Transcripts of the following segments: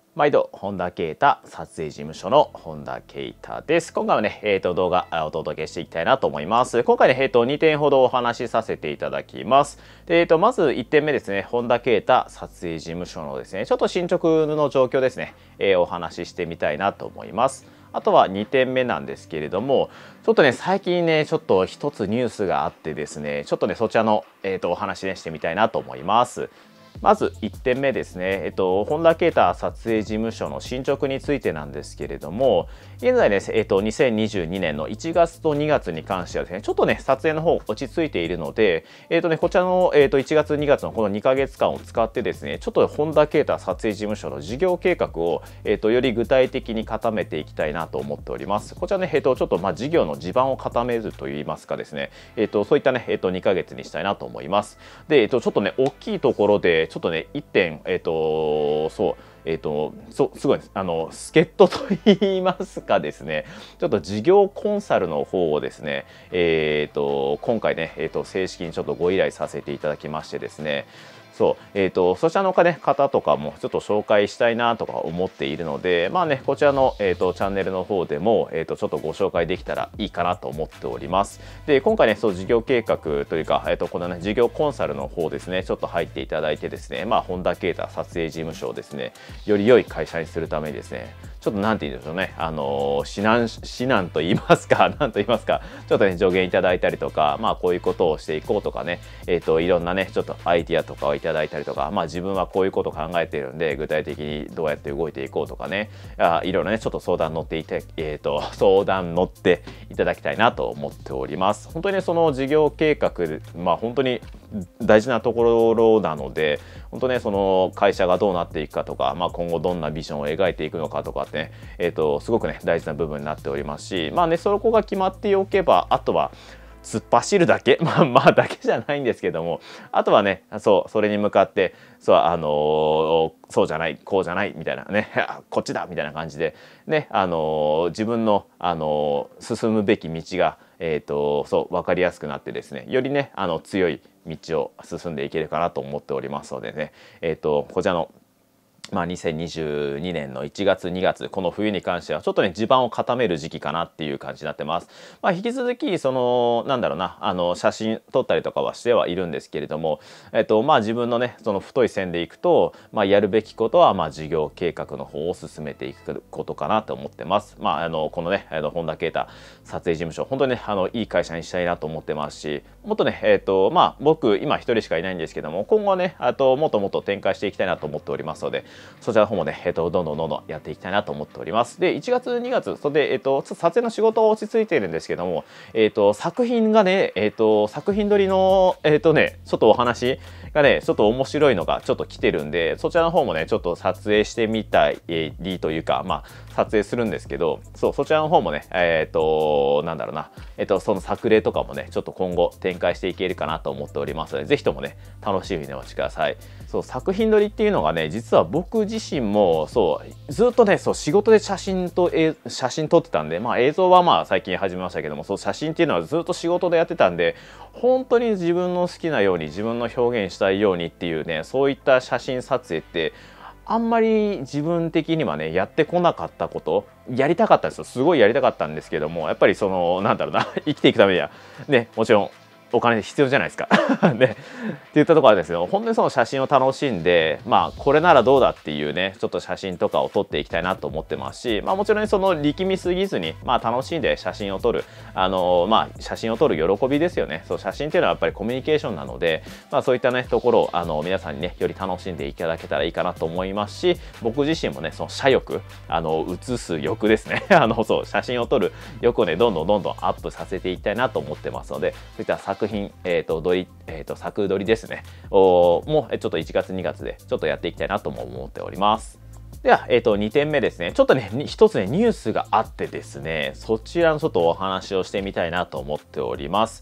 毎度、本田圭太、撮影事務所の本田圭太です。今回はね、動画お届けしていきたいなと思います。今回ね、2点ほどお話しさせていただきます。で、まず1点目ですね、本田圭太、撮影事務所のですね、ちょっと進捗の状況ですね、お話ししてみたいなと思います。あとは2点目なんですけれども、ちょっとね、最近ね、ちょっと一つニュースがあってですね、ちょっとね、そちらの、お話ね、してみたいなと思います。まず1点目ですね、本田圭太撮影事務所の進捗についてなんですけれども、現在ね、2022年の1月と2月に関してはですね、ちょっとね、撮影の方落ち着いているので、こちらの、1月、2月のこの2ヶ月間を使ってですね、ちょっと本田圭太撮影事務所の事業計画を、より具体的に固めていきたいなと思っております。こちらね、ちょっと事業の地盤を固めるといいますかですね、そういったね、2ヶ月にしたいなと思います。で、ちょっとね、大きいところで、ちょっとね、1点、すごい助っ人と言いますかですね、ちょっと事業コンサルの方をですね、今回ね、正式にちょっとご依頼させていただきましてですね、そう、そちらの方とかもちょっと紹介したいなとか思っているので、まあね、こちらの、チャンネルの方でも、ちょっとご紹介できたらいいかなと思っております。で、今回ね、そう事業計画というか、このね、事業コンサルの方ですね、ちょっと入っていただいてですね、まあ、本田圭太撮影事務所をですね、より良い会社にするためにですね、ちょっとなんて言うんでしょうね、指南と言いますか、なんと言いますか、ちょっとね、助言いただいたりとか、まあ、こういうことをしていこうとかね、いろんなね、ちょっとアイディアとかをいただいたりとか、まあ、自分はこういうことを考えているんで、具体的にどうやって動いていこうとかね、いろいろね、ちょっと相談乗っていただきたいなと思っております。本当にね、その事業計画、まあ、本当に大事なところなので、本当ね、その会社がどうなっていくかとか、まあ、今後どんなビジョンを描いていくのかとかってね、すごくね、大事な部分になっておりますし、まあね、そこが決まっておけば、あとは、突っ走るだけまあだけじゃないんですけども、あとはね、それに向かって、そうじゃない、こうじゃない、みたいなね、こっちだみたいな感じで、ね、自分の、進むべき道が、分かりやすくなってですね、よりね、強い道を進んでいけるかなと思っておりますのでね、こちらのまあ、2022年の1月2月この冬に関してはちょっとね地盤を固める時期かなっていう感じになってます。まあ、引き続きなんだろうな写真撮ったりとかはしてはいるんですけれども、まあ自分のねその太い線でいくと、まあ、やるべきことはまあ事業計画の方を進めていくことかなと思ってます。まあこのね本田圭太撮影事務所本当にねいい会社にしたいなと思ってますし、もっとねまあ僕今一人しかいないんですけども、今後はねもっともっと展開していきたいなと思っておりますので、そちらの方もね、どんどんやっていきたいなと思っております。で、1月、2月、それで、撮影の仕事は落ち着いているんですけども、作品がね、作品撮りの、ちょっとお話がね、ちょっと面白いのがちょっと来てるんで、そちらの方もね、ちょっと撮影してみたりというか、まあ、撮影するんですけど、そちらの方もね、なんだろうな、その作例とかもね、ちょっと今後展開していけるかなと思っておりますので、ぜひともね、楽しみにお待ちください。そう、作品撮りっていうのがね、実は僕自身も、ずっとね、仕事で写真撮ってたんで、まあ映像はまあ最近始めましたけども、写真っていうのはずっと仕事でやってたんで、本当に自分の好きなように、自分の表現したいようにっていうね、そういった写真撮影って、あんまり自分的にはね、やってこなかったこと、やりたかったんですよ。すごいやりたかったんですけども、やっぱりなんだろうな、生きていくためには、ね、もちろん、お金必要じゃないですか。ね。っていったところはですね、本当にその写真を楽しんで、まあ、これならどうだっていうね、ちょっと写真とかを撮っていきたいなと思ってますし、まあもちろんその力みすぎずに、まあ楽しんで写真を撮る、まあ写真を撮る喜びですよね。写真っていうのはやっぱりコミュニケーションなので、まあそういったね、ところを、皆さんにね、より楽しんでいただけたらいいかなと思いますし、僕自身もね、その写欲、写す欲ですね。写真を撮る欲をね、どんどんアップさせていきたいなと思ってますので、そういった作品、作撮りですね。もうちょっと1月2月でちょっとやっていきたいなとも思っております。では、2点目ですね。ちょっとね、一つね、ニュースがあってですね、そちらのちょっとお話をしてみたいなと思っております。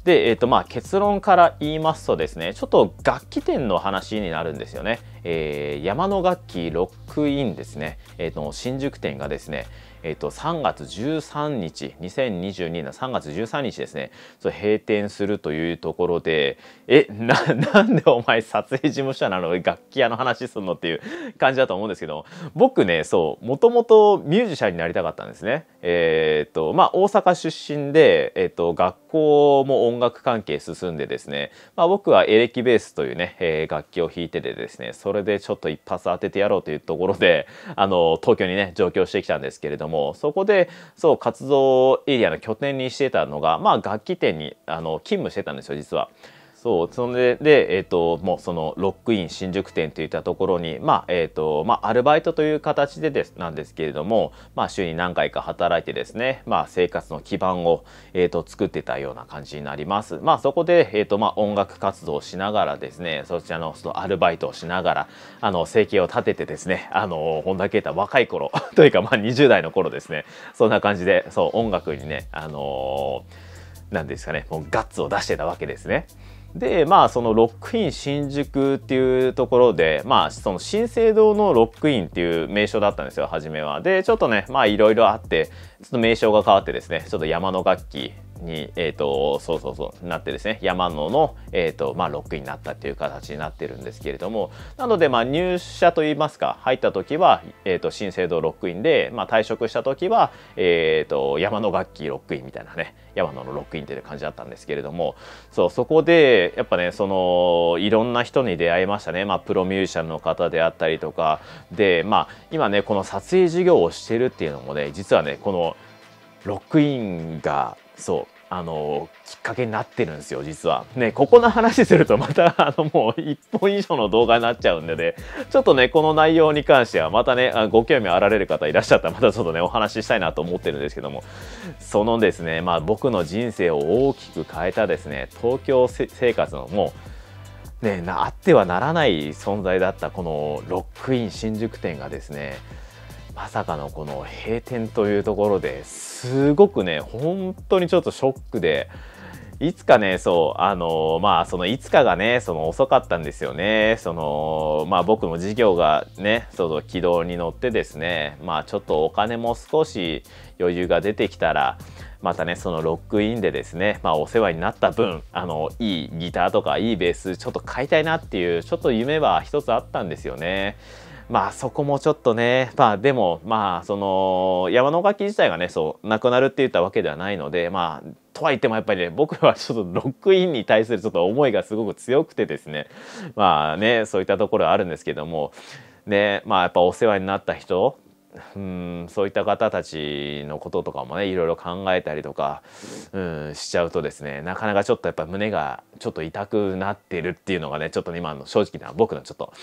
で、まあ、結論から言いますとですね、ちょっと楽器店の話になるんですよね。山の楽器ロックインですね。新宿店がですね、3月13日、2022年の3月13日ですね、閉店するというところで、なんでお前撮影事務所なのに楽器屋の話すんのっていう感じだと思うんですけど、僕ね、もともとミュージシャンになりたかったんですね。まあ、大阪出身で、学校も音楽関係進んでですね、まあ、僕はエレキベースというね、楽器を弾いててですね、それでちょっと一発当ててやろうというところで、東京にね、上京してきたんですけれども、そこで、活動エリアの拠点にしてたのが、まあ、楽器店に、勤務してたんですよ、実は。それで、もうそのロックイン新宿店といったところに、まあ、アルバイトという形でなんですけれども、まあ、週に何回か働いてですね、まあ、生活の基盤を、作ってたような感じになります。まあ、そこで、まあ、音楽活動をしながらですね、そちらのアルバイトをしながら、生計を立ててですね、本田圭太若い頃というか、まあ、20代の頃ですね、そんな感じで、音楽にね、なんですかね、もうガッツを出してたわけですね。で、まあ、そのロックイン新宿っていうところで、まあ、その新生堂のロックインっていう名称だったんですよ、初めは。で、ちょっとね、まあ、いろいろあって、ちょっと名称が変わってですね、ちょっと山の楽器に、なってですね、山野の、まあ、ロックインになったっていう形になってるんですけれども、なので、まあ、入社といいますか、入った時は、新生堂ロックインで、まあ、退職した時は、山の楽器ロックインみたいなね、山野のロックインっていう感じだったんですけれども、そこで、やっぱね、いろんな人に出会いましたね。まあ、プロミュージシャンの方であったりとか、で、まあ、今ね、この撮影事業をしてるっていうのもね、実はね、このロックインが、きっかけになってるんですよ、実は。ね、ここの話するとまた、もう1本以上の動画になっちゃうんでね、ちょっとね、この内容に関しては、またね、ご興味あられる方いらっしゃったら、またちょっとね、お話ししたいなと思ってるんですけども、そのですね、まあ、僕の人生を大きく変えたですね、東京生活のもう、ね、あってはならない存在だったこのロックイン新宿店がですね、まさかのこの閉店というところですごくね、本当にちょっとショックで、いつかね、まあ、いつかがね、遅かったんですよね。まあ、僕も事業がね、軌道に乗ってですね、まあ、ちょっとお金も少し余裕が出てきたら、またね、そのロックインでですね、まあ、お世話になった分、いいギターとかいいベース、ちょっと買いたいなっていう、ちょっと夢は一つあったんですよね。まあそこもちょっとね、まあでもまあ山の楽器自体がね、なくなるって言ったわけではないので、まあとは言ってもやっぱりね、僕はちょっとロックインに対するちょっと思いがすごく強くてですね、まあね、そういったところはあるんですけども、ね、まあやっぱお世話になった人、そういった方たちのこととかもね、いろいろ考えたりとか、しちゃうとですね、なかなかちょっとやっぱ胸がちょっと痛くなってるっていうのがね、ちょっと今の正直な僕のちょっと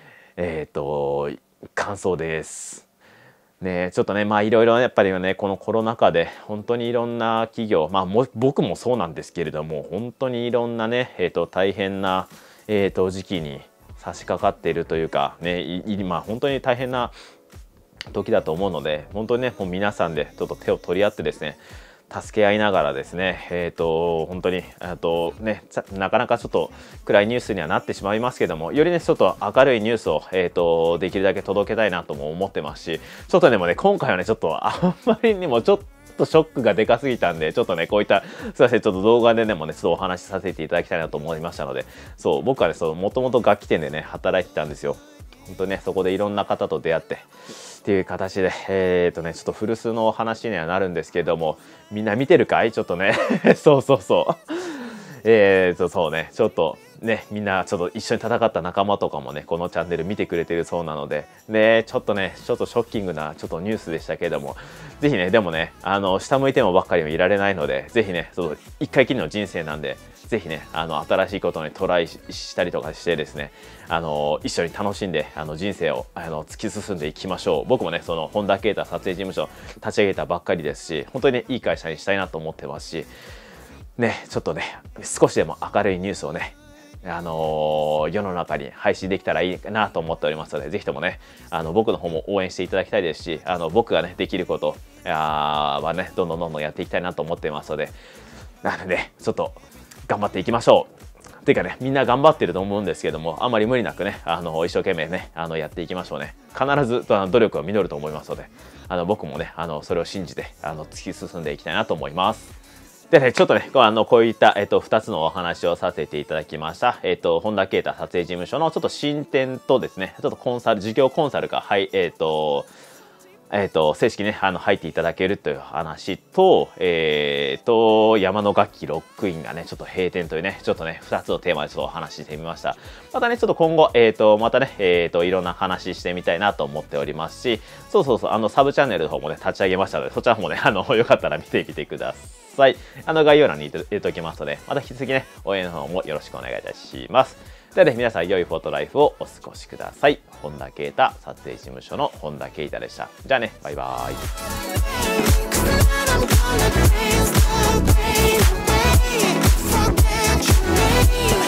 感想です。ね、ちょっとね、まあいろいろやっぱりね、このコロナ禍で本当にいろんな企業、まあ僕もそうなんですけれども、本当にいろんなね、大変な、時期に差し掛かっているというか、ね、今本当に大変な時だと思うので、本当にね、もう皆さんでちょっと手を取り合ってですね、助け合いながらですね、本当にね、なかなかちょっと暗いニュースにはなってしまいますけども、よりねちょっと明るいニュースを、できるだけ届けたいなとも思ってますし、ちょっとでもね今回はねちょっとあんまりにもちょっとショックがでかすぎたんで、ちょっとねこういったすいません、ちょっと動画でもねちょっとお話しさせていただきたいなと思いましたので、僕はねもともと楽器店でね働いてたんですよ。本当ねそこでいろんな方と出会ってっていう形でちょっと古巣の話にはなるんですけども、みんな見てるかいちょっとねそうね、ちょっとね、みんなちょっと一緒に戦った仲間とかもね、このチャンネル見てくれてるそうなので、ね、ちょっとショッキングなちょっとニュースでしたけれども、ぜひね、でもね、下向いてもばっかりはいられないので、ぜひね、一回きりの人生なんで、ぜひね、新しいことにトライしたりとかしてですね、一緒に楽しんで、人生を、突き進んでいきましょう。僕もね、本田圭太撮影事務所立ち上げたばっかりですし、本当にね、いい会社にしたいなと思ってますし、ね、ちょっとね、少しでも明るいニュースをね、世の中に配信できたらいいなと思っておりますので、ぜひともね、僕の方も応援していただきたいですし、僕がね、できることはね、どんどんやっていきたいなと思っていますので、なので、ちょっと、 頑張っていきましょう。ていうかね、みんな頑張ってると思うんですけども、あまり無理なくね、一生懸命ね、やっていきましょうね。必ず努力は実ると思いますので、僕もね、それを信じて、突き進んでいきたいなと思います。でね、ちょっとね、こういった、2つのお話をさせていただきました。本田啓太撮影事務所のちょっと進展とですね、ちょっと事業コンサルが、はい、正式にね、入っていただけるという話と、山の楽器ロックインがね、ちょっと閉店というね、ちょっとね、2つのテーマでちょっとお話ししてみました。またね、ちょっと今後、またね、いろんな話してみたいなと思っておりますし、そうそうそう、サブチャンネルの方もね、立ち上げましたので、そちらの方もね、よかったら見てみてください。概要欄に入れておきますので、また引き続きね、応援の方もよろしくお願いいたします。ではね、皆さん良いフォトライフをお過ごしください。本田啓太撮影事務所の本田啓太でした。じゃあね、バイバーイ。